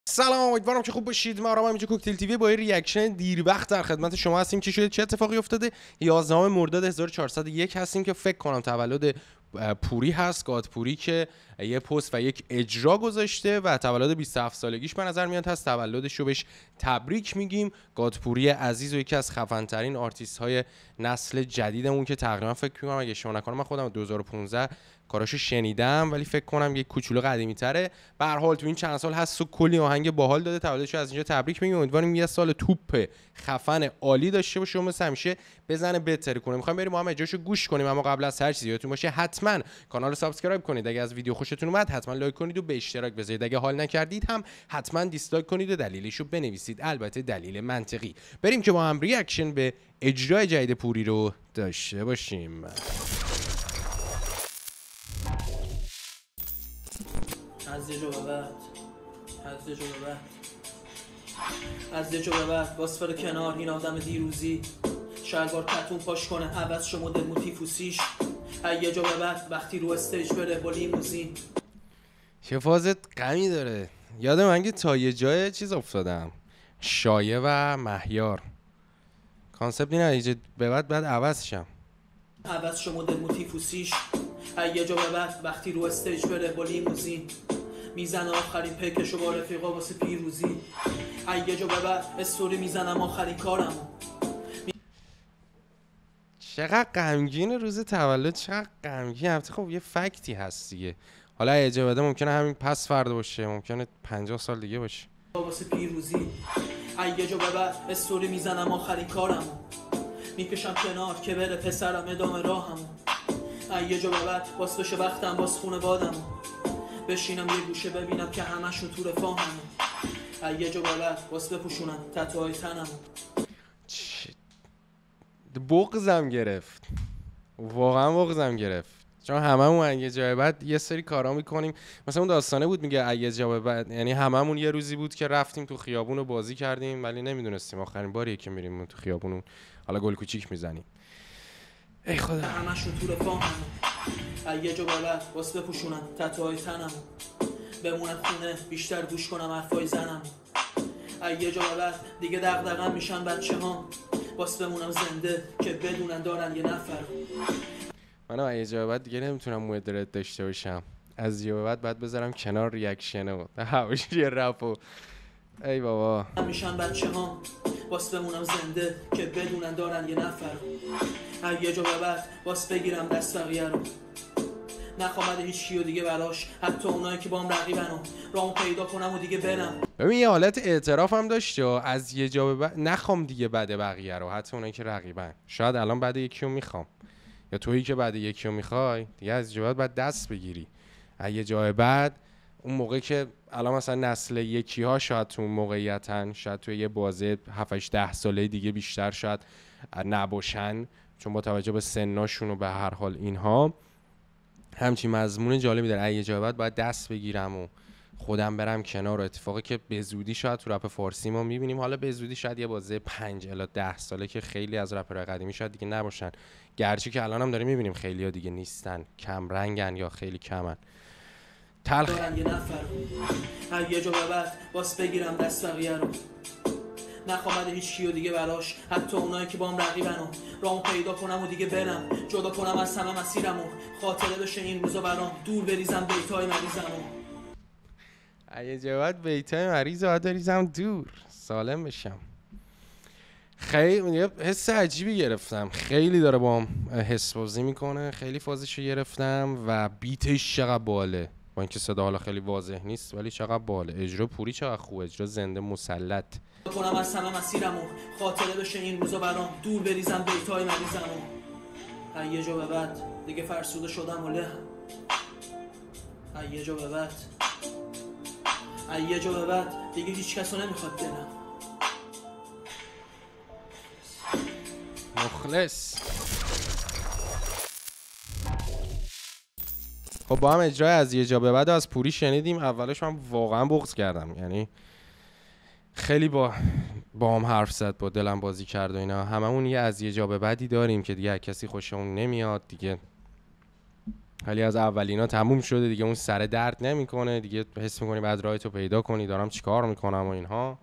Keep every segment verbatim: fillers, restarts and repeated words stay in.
سلام، امیدوارم که خوب باشید. ما آرام اینجا کوکتل تیوی با یه ریاکشن دیر وقت در خدمت شما هستیم. چی شده؟ چه اتفاقی افتاده؟ یازدهم مرداد هزار و چهارصد و یک هستیم که فکر کنم تولد پوری هست، گاد پوری که یه پست و یک اجرا گذاشته و تولد بیست و هفت سالگیش به نظر میاد هست. تولدش رو بهش تبریک میگیم. گاد پوری عزیز و یکی از خفن ترین آرتیست های نسل جدیدمون که تقریبا فکر میکنم اگه اشتباه نکنم من خودم دو هزار و پانزده کاراشو شنیدم ولی فکر کنم یک کوچولو قدیمی تره. به هر حال تو این چند سال هست و کلی آهنگ باحال داده. تولدش از اینجا تبریک میگیم. امیدواریم یه سال توپ خفن عالی داشته باشه و مثل همیشه بزنه بهتر کنه. میخوایم بریم ما هم اجراشو گوش کنیم، اما قبل از هر چیزی یادتون باشه حتما کانال رو سابسکرایب کنید. اگه از ویدیو خوشتون اومد حتما لایک کنید و به اشتراک بذارید. اگه حال نکردید هم حتما دیسلایک کنید و دلیلشو بنویسید، البته دلیل منطقی. بریم که با هم ریاکشن به اجرای جدید پوری رو داشته باشیم. از یه جا به بعد از یه جا به بعد از یه جا به بعد واسفر کنار این آدم دیروزی شلوار کتون پاش کنه عوض شما مدل موتیفوسیش از یه جا به بعد وقتی رو استیج بره با لیموزین. چه فازت غمی داره. یادم من که تا یه جای چیز افتادم، شایه و مهیار کانسپت اینه ایجاد به بعد بعد عوض شم عوض شما مدل موتیفوسیش از یه جا به بعد وقتی رو استیج بره با لیموزین میزنه آخرین پیکشو با رفیقا واسه پیروزی. از یه جا به بعد استوری میزنم آخرین کارمو. چقدر غمگین روز تولد، چقدر غمگین. البته خب یه فکتی هست دیگه. حالا اجازه بده ممکنه همین پس فردا باشه، ممکنه پنجاه سال دیگه باشه. واسه پیروزی از یه جا به بعد استوری میزنم آخرین کارمو. میکشم کنار که بره پسرم ادامه راهمو. از یه جا به بعد باز بشه وقتم باز خونه بادمو. بشینم یه گوشه ببینم که همشون تو رفاهمو. از یه جا به بعد باز بپوشونم تتوهای تنمو. بغضم گرفت، واقعا بغضم گرفت، چون هممون یه جای بعد یه سری کارا میکنیم. مثلا اون داستانه بود میگه یه جای بعد، یعنی هممون یه روزی بود که رفتیم تو خیابون و بازی کردیم ولی نمیدونستیم آخرین باریه که میریم تو خیابون حالا گل کوچیک میزنیم. ای خدا، همشون تو رفاهمو. از یه جا به بعد باز بپوشونم تتوهای تنمو. بمونم خونه بیشتر گوش کنم حرفای زنمو. از یه جا به بعد دیگه دغدغه‌ام میشن بچه ها. باز بمونم زنده که بدونن دارن یه نفر. منم از یه جا بعد دیگه نمیتونم موی درد داشته باشم. از یه بعد بعد بذارم کنار ریاکشن و هواش یه رپ و ای بابا میشن بچه ها. باز بمونم زنده که بدونن دارن یه نفر. از یه جا به بعد باز بگیرم دست بقیه رو. نخوام بده هیچ کیو دیگه براش، حتی اونایی که با هم رقیبن و رامو پیدا کنم و دیگه برم. ببین یه حالت اعتراف هم داشته، از یه جا به بعد نخوام دیگه بده بقیه رو، حتی اونایی که رقیبن. شاید الان بعد یکی رو میخوام، یا تویی که بعد یکی رو میخوای دیگه از جا بعد دست بگیری. از یه جای بعد اون موقع که الان مثلا نسل یکی ها شاید تو اون موقعیتن، شاید توی یه بازه هفت هشت ده ساله دیگه بیشتر شاید نباشن، چون با توجه به سناشون و به هر حال اینها همچین مضمون جالبی داره. از یه جای بعد باید دست بگیرم و خودم برم کنار. و اتفاقی که به زودی شاید تو رپ فارسی ما میبینیم، حالا به زودی شاید یه بازه پنج الی ده ساله که خیلی از رپرهای قدیمی شاید دیگه نباشن، گرچه که الان هم داریم میبینیم خیلی ها دیگه نیستن، کم رنگن یا خیلی کمن. تلخ یه نفر. از یه جا به بعد باز بگیرم دست بقیه رو. نخوام بده هیچ کیو دیگه براش، حتی اونایی که با هم رقیبن و رامو پیدا کنم و دیگه برم. جدا کنم از همه مسیرمو، خاطره بشه این روزا برام. دور بریزم بیتای مریضمو. اگه جواد بیتای مریض رو بریزم دور، سالم بشم. خیلی یه حس عجیبی گرفتم، خیلی داره با هم حس بازی میکنه. خیلی فازشو گرفتم و بیتش چقدر باله، با اینکه صدا حالا خیلی واضح نیست ولی چقدر باله. اجرا پوری چقدر خوبه، اجرا زنده مسلط. کنم از همه مسیرمو، خاطره بشه این روزا برام. دور بریزم بیتای مریضمو. از یه جا به بعد دیگه فرسوده شدم و لهم. از یه جا به بعد از یه جا به بعد دیگه هیچ کسو نمیخواد دلم. مخلص. خب با هم اجرای از یه جا به بعد از پوری شنیدیم. اولش من واقعا بغض کردم، یعنی خیلی با با هم حرف زد، با دلم بازی کرد و اینا. هممون یه از یه جا به بعدی داریم که دیگه کسی خوشمون نمیاد دیگه. ولی از اولینا تموم شده دیگه، اون سر درد نمیکنه دیگه، حس میکنی بعد راهتو پیدا کنی دارم چیکار میکنم و اینها،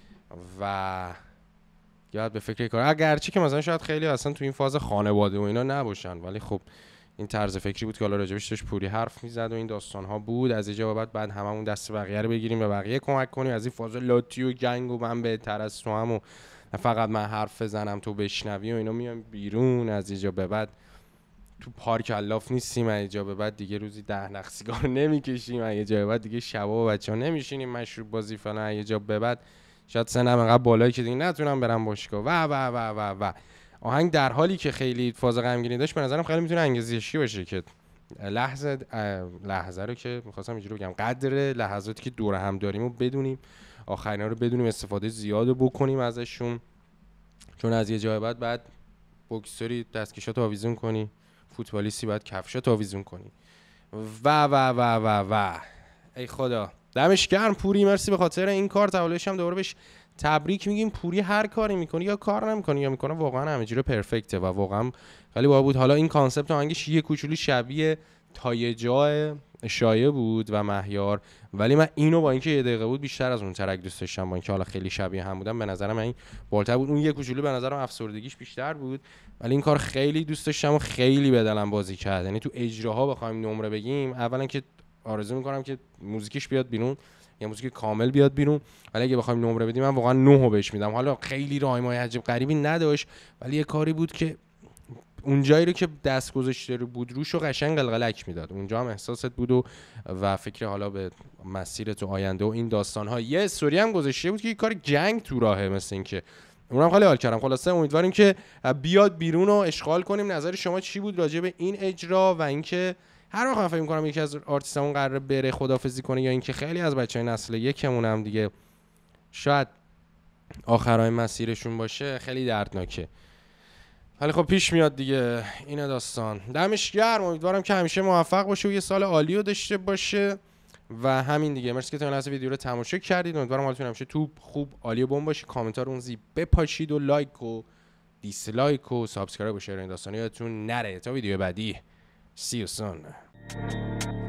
و یاد به فکر کار. اگرچه که مثلا شاید خیلی اصلا تو این فاز خانواده و اینا نباشن، ولی خب این طرز فکری بود که حالا راجبش داشت پوری حرف میزد و این داستان ها بود. از اینجا بعد بعد هممون دست بقیه رو بگیریم به بقیه کمک کنیم، از این فاز لاتی و گنگ و من بهتر از تو هم و فقط من حرف بزنم تو بشنوی و اینا میام بیرون. از اینجا به بعد تو پارک الاف نیستیم، از اینجا به بعد دیگه روزی ده نخ سیگار نمیکشیم، از اینجا به بعد دیگه شبا و بچه‌ها نمیشینیم مشروب بازی فلان، از اینجا به بعد شاید سنم انقدر بالایی که دیگه نتونم برم باشگاه و و و و و آهنگ در حالی که خیلی فاز غمگینی داشت به نظرم خیلی میتونه انگیزشی باشه که لحظه لحظه رو که می‌خواستم اینجوری بگم، قدر لحظاتی که دور هم داریم و بدونیم، آخرینا رو بدونیم، استفاده زیاد بکنیم ازشون، چون از یه جای بعد بعد بوکسوری دستکشاتو آویزون کنی، فوتبالیستی بعد کفشاتو آویزون کنی و و و و و ای خدا. دمش گرم پوری، مرسی به خاطر این کار. تولدش هم دوباره بهش تبریک میگیم. پوری هر کاری میکنه یا کار نمیکنه یا میکنه واقعا همه جوره پرفکته و واقعا خیلی باحال بود. حالا این کانسپت آهنگش یه کوچولو شبیه تا یه جای شایعه بود و مهیار، ولی من اینو با اینکه یه دقیقه بود بیشتر از اون ترک دوست داشتم، با اینکه حالا خیلی شبیه هم بودن به نظرم این بالاتر بود. اون یه کوچولو به نظرم افسردگیش بیشتر بود، ولی این کار خیلی دوست داشتم و خیلی به دلم بازی کرد. یعنی تو اجراها بخوایم نمره بگیم، اولا که آرزو میکنم که موزیکش بیاد بیرون، یا موزیک کامل بیاد بیرون، ولی اگه بخوایم نمره بدیم من واقعا نه بهش میدم. حالا خیلی راهمای عجیب غریبی نداشت، ولی یه کاری بود که اون جایی رو که دست گذاشته رو بود روش رو قشنگ قلقلک میداد، اونجا هم احساست بود و و فکر حالا به مسیر تو آینده و این داستان ها. یه استوری هم گذاشته بود که یه کار جنگ تو راهه، مثل این که اونم خیلی حال کردم. خلاصه امیدواریم که بیاد بیرون و اشغال کنیم. نظر شما چی بود راجع به این اجرا و اینکه هر وقت من فکر می‌کنم یکی از آرتیستامون قراره بره خدافظی کنه، یا اینکه خیلی از بچهای نسل یکمون هم دیگه شاید آخرای مسیرشون باشه، خیلی دردناکه. ولی خب پیش میاد دیگه، اینه داستان. دمش گرم، امیدوارم که همیشه موفق باشه و یه سال عالی رو داشته باشه و همین دیگه. مرسی که تا این لحظه ویدیو رو تماشا کردید. امیدوارم حالتون همیشه تو خوب عالی و بم باشه. کامنت‌ها رو اونزی بپاشید و لایک و دیسلایک و سابسکرایب و شیر این داستانا یادتون نره. تا ویدیو بعدی، see you soon.